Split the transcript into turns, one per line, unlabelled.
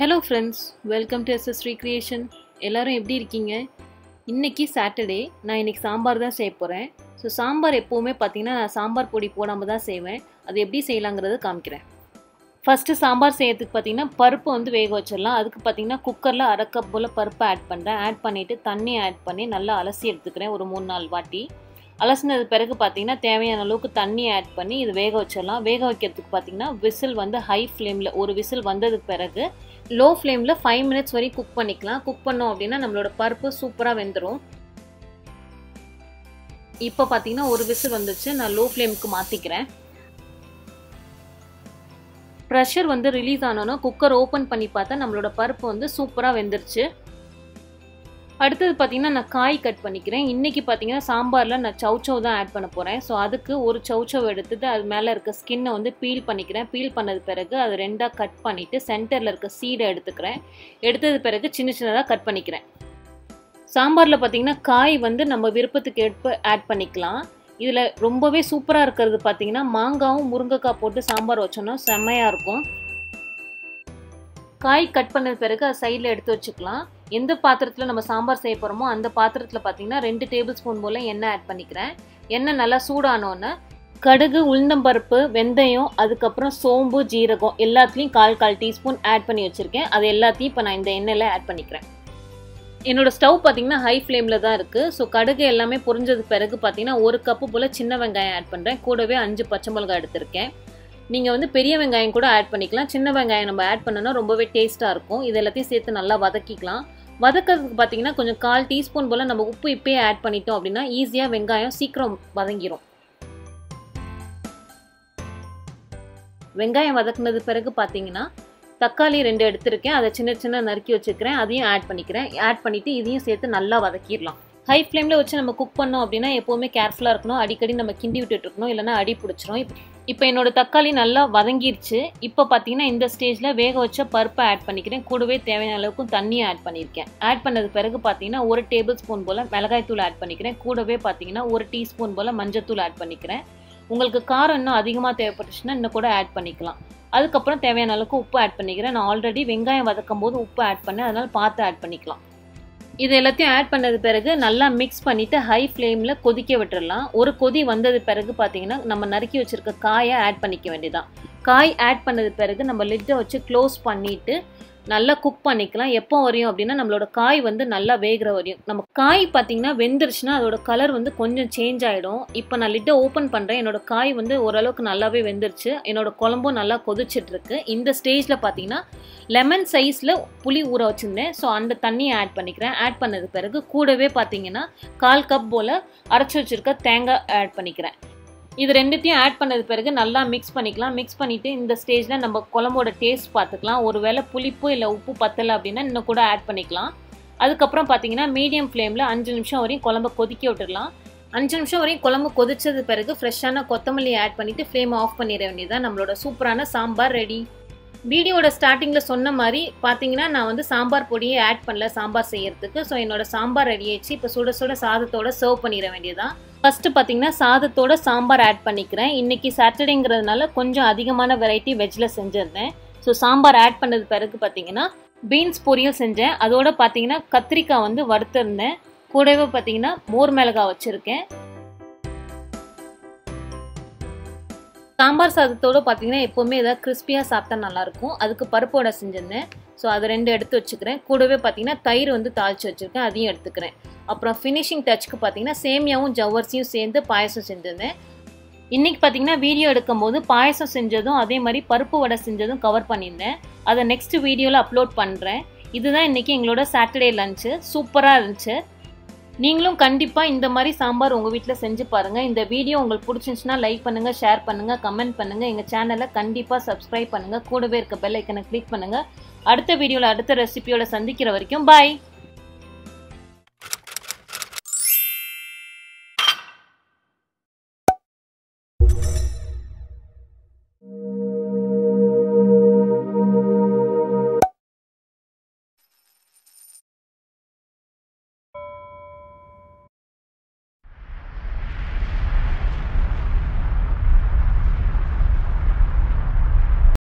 Hello friends, welcome to SS Recreation. எல்லாரும் எப்படி இருக்கீங்க? இன்னைக்கு சாட்டர்டே. நான் இன்னைக்கு சாம்பார் தான் செய்ய போறேன். சோ சாம்பார் எப்பவுமே பாத்தீங்கன்னா நான் சாம்பார் பொடி போடாம தான் செய்வேன். அது எப்படி செய்யலாம்ங்கறத காமிக்கிறேன். ஃபர்ஸ்ட் சாம்பார் செய்யறதுக்கு பாத்தீங்கன்னா பருப்பு வந்து வேக வச்சிரலாம். அதுக்கு பாத்தீங்கன்னா குக்கர்ல 1/2 கப் போல பருப்பு ஆட் பண்றேன். ஆட் பண்ணிட்டு தண்ணி ஆட் பண்ணி நல்லா அலசி எடுத்துக்கிறேன் ஒரு 3-4 வாட்டி. அலசினது பிறகு பாத்தீங்கன்னா தேவையான அளவுக்கு தண்ணி ஆட் பண்ணி இது வேக வச்சிரலாம். வேக வைக்கிறதுக்கு பாத்தீங்கன்னா விசில் வந்து ஹை ஃப்ளேம்ல ஒரு விசில் வந்ததுக்கு பிறகு லோ ஃப்ளேம்ல 5 மினிட்ஸ் வரை குக் பண்ணிக்கலாம். குக் பண்ணோம் அப்படின்னா நம்மளோட பருப்பு சூப்பரா வெந்துரும். இப்போ பாத்தீங்கன்னா ஒரு விசில் வந்துச்சு. நான் லோ ஃப்ளேமுக்கு மாத்திக்கிறேன். பிரஷர் வந்து ரிலீஸ் ஆனோன்னா குக்கர் ஓபன் பண்ணி பார்த்தா நம்மளோட பருப்பு வந்து சூப்பரா வெந்துருச்சு. அடுத்தது பாத்தீங்கன்னா நான் காய் கட் பண்ணிக்கிறேன். இன்னைக்கு பாத்தீங்கன்னா சாம்பார்ல நான் சௌ தான் ஆட் பண்ண போறேன். ஸோ அதுக்கு ஒரு சௌ எடுத்துட்டு அது மேல இருக்க ஸ்கின்னை வந்து பீல் பண்ணிக்கிறேன். பீல் பண்ணது பிறகு அது ரெண்டா கட் பண்ணிட்டு சென்டர்ல இருக்க சீடை எடுத்துக்கிறேன். எடுத்தது பிறகு சின்ன சின்னதாக கட் பண்ணிக்கிறேன். சாம்பார்ல பாத்தீங்கன்னா காய் வந்து நம்ம விருப்பத்துக்கு ஏற்ப ஆட் பண்ணிக்கலாம். இதுல ரொம்பவே சூப்பரா இருக்கிறது பாத்தீங்கன்னா மாங்காவும் முருங்கைக்காய் போட்டு சாம்பார் வச்சோம்னா செம்மையா இருக்கும். காய் கட் பண்ணது பிறகு அது சைடில் எடுத்து வச்சுக்கலாம். எந்த பாத்திரத்தில் நம்ம சாம்பார் செய்ய போகிறோமோ அந்த பாத்திரத்தில் பார்த்தீங்கன்னா 2 டேபிள் ஸ்பூன் போல் எண்ணெய் ஆட் பண்ணிக்கிறேன். எண்ணெய் நல்லா சூடானோன்னு கடுகு, உளுந்தம்பருப்பு, வெந்தயம், அதுக்கப்புறம் சோம்பு, ஜீரகம் எல்லாத்துலேயும் 1/4 டீஸ்பூன் ஆட் பண்ணி வச்சுருக்கேன். அது எல்லாத்தையும் இப்போ நான் இந்த எண்ணெயில் ஆட் பண்ணிக்கிறேன். என்னோட ஸ்டவ் பார்த்தீங்கன்னா ஹை ஃப்ளேமில் தான் இருக்குது. ஸோ கடுகு எல்லாமே பொரிஞ்சது பிறகு பார்த்தீங்கன்னா 1 கப்பு போல் சின்ன வெங்காயம் ஆட் பண்ணுறேன். கூடவே 5 பச்சை மிளகாய் எடுத்திருக்கேன். நீங்கள் வந்து பெரிய வெங்காயம் கூட ஆட் பண்ணிக்கலாம். சின்ன வெங்காயம் நம்ம ஆட் பண்ணோன்னா ரொம்பவே டேஸ்ட்டாக இருக்கும். இது எல்லாத்தையும் சேர்த்து நல்லா வதக்கிக்கலாம். வதக்கிறதுக்கு பார்த்தீங்கன்னா கொஞ்சம் 1/4 டீஸ்பூன் போல் நம்ம உப்பு இப்போயே ஆட் பண்ணிட்டோம் அப்படின்னா ஈஸியாக வெங்காயம் சீக்கிரம் வதங்கிடும். வெங்காயம் வதக்குனது பிறகு பார்த்தீங்கன்னா தக்காளி 2 எடுத்திருக்கேன். அதை சின்ன சின்ன நறுக்கி வச்சுக்கிறேன். அதையும் ஆட் பண்ணிக்கிறேன். ஆட் பண்ணிவிட்டு இதையும் சேர்த்து நல்லா வதக்கிடலாம். ஹை ஃப்ளேமில் வச்சு நம்ம குக் பண்ணோம் அப்படின்னா எப்போவுமே கேர்ஃபுல்லாக இருக்கணும். அடிக்கடி நம்ம கிண்டி விட்டுட்டு இருக்கணும், இல்லைனா அடி பிடிச்சிரும். இப்போ என்னோட தக்காளி நல்லா வதங்கிருச்சு. இப்போ பார்த்தீங்கன்னா இந்த ஸ்டேஜில் வேக வச்ச பருப்பை ஆட் பண்ணிக்கிறேன். கூடவே தேவையான அளவுக்கு தண்ணியை ஆட் பண்ணியிருக்கேன். ஆட் பண்ணது பிறகு பார்த்தீங்கன்னா 1 டேபிள் ஸ்பூன் போல் மிளகாய்த்தூள் ஆட் பண்ணிக்கிறேன். கூடவே பார்த்தீங்கன்னா 1 டீஸ்பூன் போல் மஞ்சத்தூள் ஆட் பண்ணிக்கிறேன். உங்களுக்கு காரம் இன்னும் அதிகமாக தேவைப்பட்டுச்சுன்னா இன்னும் கூட ஆட் பண்ணிக்கலாம். அதுக்கப்புறம் தேவையான அளவுக்கு உப்பு ஆட் பண்ணிக்கிறேன். நான் ஆல்ரெடி வெங்காயம் வதக்கும் போது உப்பு ஆட் பண்ணேன், அதனால் பார்த்து ஆட் பண்ணிக்கலாம். இது எல்லாத்தையும் ஆட் பண்ணது பிறகு நல்லா மிக்ஸ் பண்ணிவிட்டு ஹை ஃப்ளேமில் கொதிக்க விட்டுடலாம். ஒரு கொதி வந்தது பிறகு பார்த்தீங்கன்னா நம்ம நறுக்கி வச்சுருக்க காயை ஆட் பண்ணிக்க வேண்டியதான். காய் ஆட் பண்ணது பிறகு நம்ம லிட்டை வச்சு க்ளோஸ் பண்ணிவிட்டு நல்லா குக் பண்ணிக்கலாம். எப்போ வரையும் அப்படின்னா நம்மளோட காய் வந்து நல்லா வேகிற வரையும். நம்ம காய் பார்த்தீங்கன்னா வெந்துருச்சுன்னா அதோட கலர் வந்து கொஞ்சம் சேஞ்ச் ஆகிடும். இப்போ நான் லிட்டை ஓப்பன் பண்ணுறேன். என்னோட காய் வந்து ஓரளவுக்கு நல்லாவே வெந்துருச்சு. என்னோட குழம்பும் நல்லா கொதிச்சிட்ருக்கு. இந்த ஸ்டேஜில் பார்த்தீங்கன்னா லெமன் சைஸில் புளி ஊற வச்சுருந்தேன். ஸோ அந்த தண்ணியை ஆட் பண்ணிக்கிறேன். ஆட் பண்ணது பிறகு கூடவே பார்த்தீங்கன்னா 1/4 கப் போல் அரைச்சி வச்சுருக்க தேங்காய் ஆட் பண்ணிக்கிறேன். இது ரெண்டுத்தையும் ஆட் பண்ணது பிறகு நல்லா மிக்ஸ் பண்ணிக்கலாம். மிக்ஸ் பண்ணிவிட்டு இந்த ஸ்டேஜில் நம்ம குழம்போட டேஸ்ட் பார்த்துக்கலாம். ஒரு வேளை புளிப்பு இல்லை உப்பு பத்தலை அப்படின்னா இன்னும் கூட ஆட் பண்ணிக்கலாம். அதுக்கப்புறம் பார்த்தீங்கன்னா மீடியம் ஃப்ளேமில் 5 நிமிஷம் வரையும் குழம்பு கொதிக்க விட்டுடலாம். 5 நிமிஷம் வரையும் குழம்பு கொதிச்சது பிறகு ஃப்ரெஷ்ஷான கொத்தமல்லி ஆட் பண்ணிவிட்டு ஃப்ளேமை ஆஃப் பண்ணிட வேண்டியதான். நம்மளோட சூப்பரான சாம்பார் ரெடி. வீடியோட ஸ்டார்டிங்கில் சொன்ன மாதிரி பார்த்தீங்கன்னா நான் வந்து சாம்பார் பொடியே ஆட் பண்ணல சாம்பார் செய்யறதுக்கு. ஸோ என்னோட சாம்பார் ரெடி ஆயிடுச்சு. இப்போ சுட சுட சாதத்தோட சர்வ் பண்ணிட வேண்டியதான். ஃபர்ஸ்ட் பார்த்தீங்கன்னா சாதத்தோட சாம்பார் ஆட் பண்ணிக்கிறேன். இன்னைக்கு சாட்டர்டேங்கிறதுனால கொஞ்சம் அதிகமான வெரைட்டி வெஜ்ஜில் செஞ்சிருந்தேன். ஸோ சாம்பார் ஆட் பண்ணது பிறகு பார்த்தீங்கன்னா பீன்ஸ் பொரியல் செஞ்சேன். அதோட பார்த்தீங்கன்னா கத்திரிக்காய் வந்து வறுத்திருந்தேன். கூடவே பார்த்தீங்கன்னா மோர் மிளகாய் வச்சுருக்கேன். சாம்பார் சாதத்தோடு பார்த்தீங்கன்னா எப்போவுமே ஏதாவது கிறிஸ்பியாக சாப்பிட்டா நல்லாயிருக்கும். அதுக்கு பருப்போட செஞ்சுருந்தேன். ஸோ அதை 2 எடுத்து வச்சுக்கிறேன். கூடவே பார்த்தீங்கன்னா தயிர் வந்து தாளித்து வச்சுருக்கேன், அதையும் எடுத்துக்கிறேன். அப்புறம் ஃபினிஷிங் டச்சுக்கு பார்த்தீங்கன்னா சேமியாவும் ஜவ்வரிசியும் சேர்ந்து பாயசம் செஞ்சுருந்தேன். இன்றைக்கி பார்த்தீங்கன்னா வீடியோ எடுக்கும் போது பாயசம் செஞ்சதும் அதே மாதிரி பருப்பு வடை செஞ்சதும் கவர் பண்ணியிருந்தேன். அதை நெக்ஸ்ட் வீடியோவில் அப்லோட் பண்ணுறேன். இதுதான் இன்றைக்கி எங்களோட சாட்டர்டே லஞ்சு. சூப்பராக இருந்துச்சு. நீங்களும் கண்டிப்பாக இந்த மாதிரி சாம்பார் உங்கள் வீட்டில் செஞ்சு பாருங்கள். இந்த வீடியோ உங்களுக்கு பிடிச்சிருந்துச்சுன்னா லைக் பண்ணுங்கள், ஷேர் பண்ணுங்கள், கமெண்ட் பண்ணுங்கள். எங்கள் சேனலை கண்டிப்பாக சப்ஸ்கிரைப் பண்ணுங்கள். கூடவே இருக்க பெல் ஐக்கனை கிளிக் பண்ணுங்கள். அடுத்த வீடியோவில் அடுத்த ரெசிபியோட சந்திக்கிற வரைக்கும் பாய்.